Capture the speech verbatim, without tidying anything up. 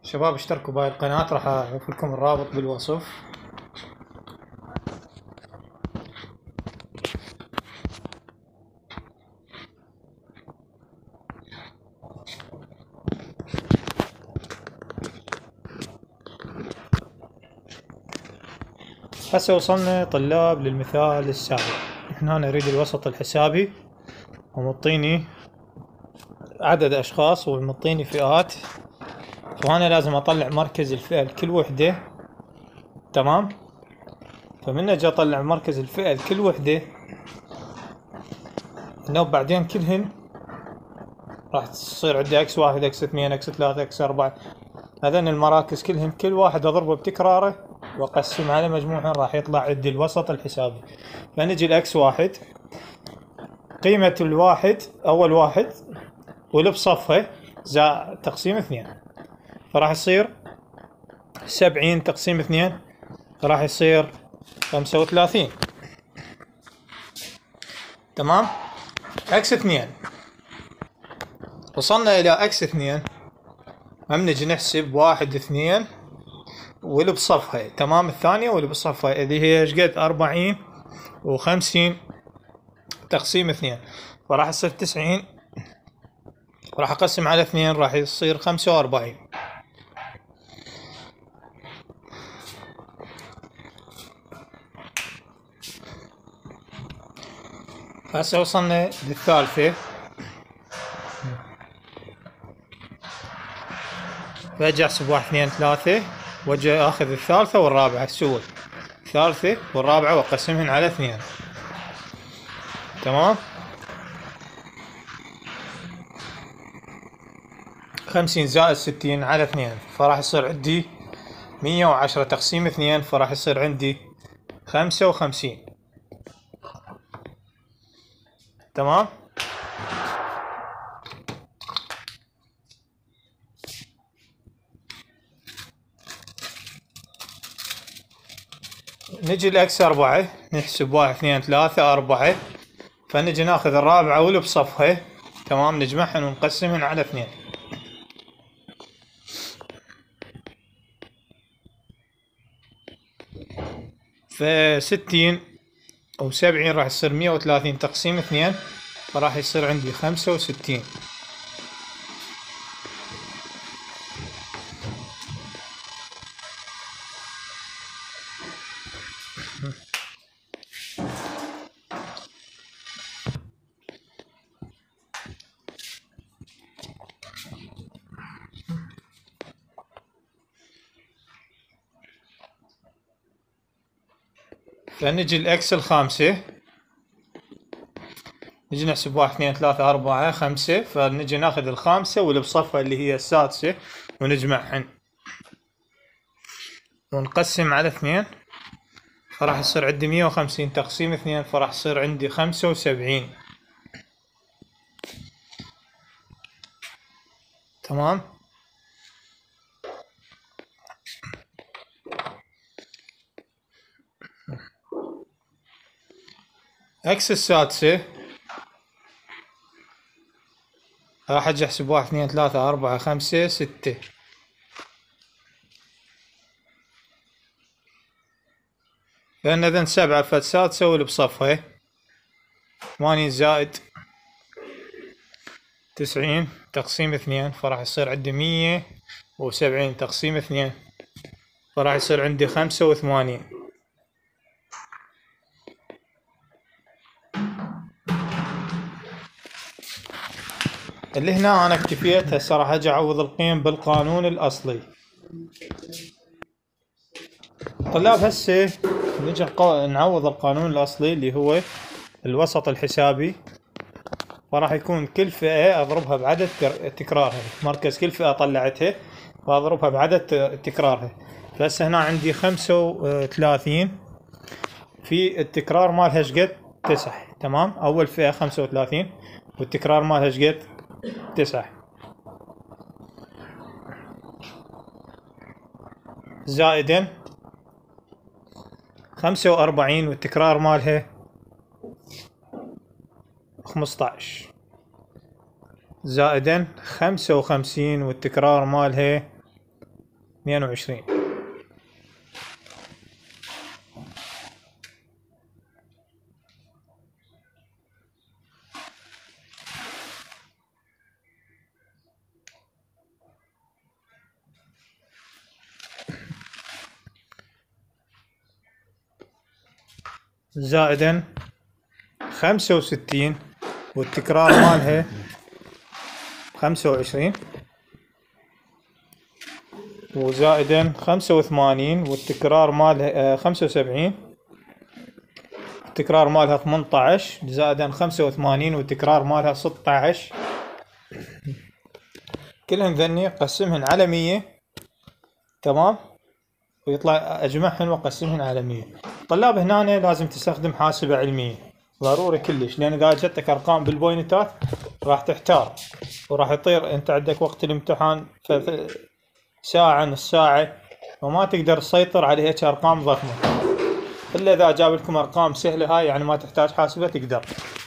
شباب اشتركوا بهاي القناة، راح اضيف لكم الرابط بالوصف. هسه وصلنا طلاب للمثال السابع. احنا نريد الوسط الحسابي ومعطيني عدد اشخاص ومعطيني فئات، وانا لازم اطلع مركز الفئة لكل وحدة. تمام. فمن اجي اطلع مركز الفئة لكل وحدة، انه بعدين كلهن راح تصير عندي اكس واحد اكس اثنين اكس ثلاثة اكس اربعة. هذين المراكز كلهن كل واحد اضربه بتكراره واقسم على مجموعهن، راح يطلع عندي الوسط الحسابي. فنجي الاكس واحد، قيمة الواحد اول واحد واللي بصفها زائد تقسيم اثنين، فراح يصير سبعين تقسيم اثنين، راح يصير خمسة وثلاثين. تمام. اكس اثنين، وصلنا الى اكس اثنين، هم نجي نحسب واحد اثنين واللي بصفها. تمام. الثانية واللي بصفها اللي هي ايش قد؟ أربعين وخمسين تقسيم اثنين، فراح يصير تسعين، راح اقسم على اثنين راح يصير خمسة وأربعين. هسه وصلنا للثالثة، فاجي احسب واحد اثنين ثلاثة واجي اخذ الثالثة والرابعة سوى الثالثة والرابعة واقسمهن على اثنين. تمام. خمسين زائد ستين على اثنين، فراح يصير عندي مية وعشرة تقسيم اثنين، فراح يصير عندي خمسة وخمسين. تمام. نجي الاكس أربعة، نحسب واحد اثنين ثلاثة أربعة، فنجي ناخذ الرابعة واللي بصفها. تمام. نجمعهن ونقسمهن على اثنين، فستين أو سبعين راح يصير مية وثلاثين تقسيم اثنين، فراح يصير عندي خمسة وستين. فنجي الاكس الخامسة، نجي نحسب واحد اثنين ثلاثة أربعة خمسة، فنجي ناخذ الخامسة واللي بصفها اللي هي السادسة ونجمعهن ونقسم على اثنين، فراح يصير عندي مية وخمسين تقسيم اثنين، فراح يصير عندي خمسة وسبعين. تمام. اكس السادسة راح اجي احسب واحد اثنين ثلاثة أربعة خمسة ستة، لأن إذن سبعة فالسادسة واللي بصفها ثمانين زائد تسعين تقسيم اثنين، فراح يصير عندي مية وسبعين تقسيم اثنين، فراح يصير عندي خمسة وثمانين. اللي هنا أنا اكتفيت. هسه راح أجي أعوض القيم بالقانون الأصلي. طلاب هسه نجي نعوض القانون الأصلي اللي هو الوسط الحسابي، فراح يكون كل فئة أضربها بعدد تكرارها، مركز كل فئة طلعتها وأضربها بعدد تكرارها. فهسه هنا عندي خمسة وثلاثين، في التكرار مالها شقد؟ تسعة. تمام. أول فئة خمسة وثلاثين والتكرار مالها شقد؟ تسعة، زائدا خمسة وأربعين والتكرار مالها خمسطعش، زائدا خمسة وخمسين والتكرار مالها اثنين وعشرين. زائدا خمسة وستين والتكرار مالها خمسة وعشرين، وزائدا خمسة وثمانين والتكرار مالها خمسة وسبعين، التكرار مالها ثمانية عشر، زائدا خمسة وثمانين والتكرار مالها ستة عشر. كلهن ذني قسمهن على مية، تمام، ويطلع اجمعهن واقسمهن على مية. طلاب هنا لازم تستخدم حاسبة علمية ضروري كلش، لان اذا جتك ارقام بالبوينتات راح تحتار وراح يطير. انت عندك وقت الامتحان ساعة نص ساعة وما تقدر تسيطر على هيك ارقام ضخمة، الا اذا جاب لكم ارقام سهلة هاي يعني ما تحتاج حاسبة تقدر.